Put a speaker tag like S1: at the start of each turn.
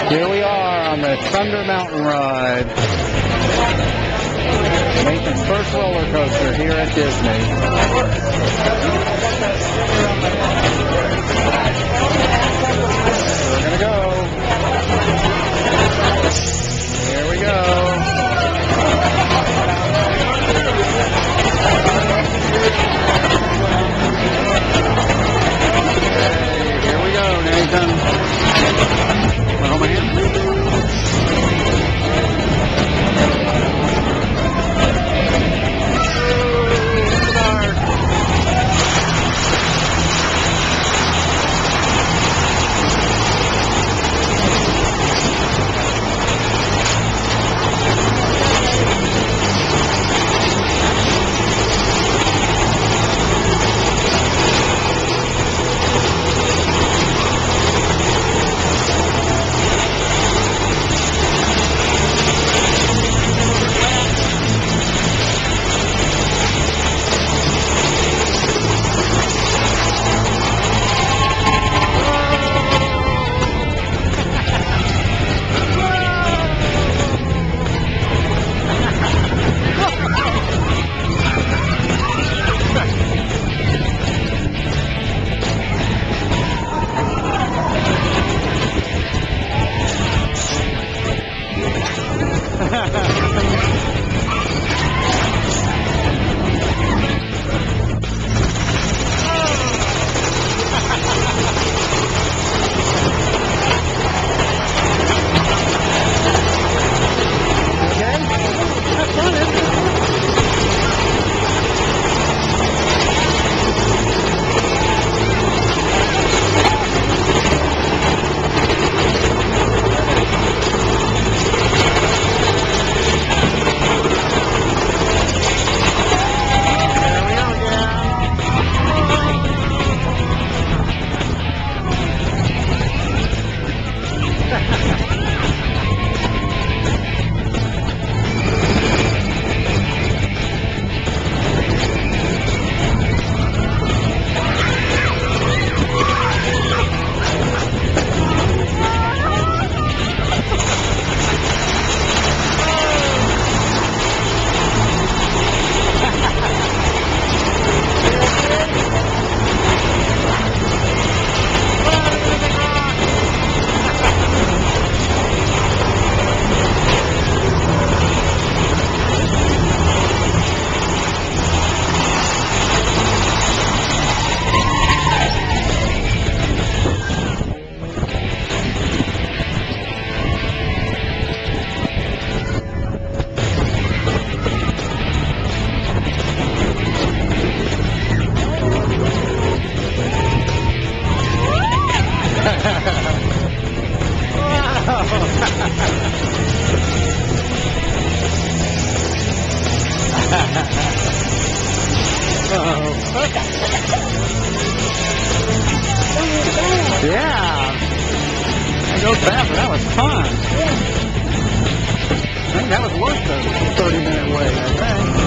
S1: Here we are on the Thunder Mountain Ride. Nathan's first roller coaster here at Disney. We're gonna go. Here we go. Hey, here we go, Nathan. Oh, man. Yeah. I go fast, but that was fun. I think that was worth the 30-minute wait, I think.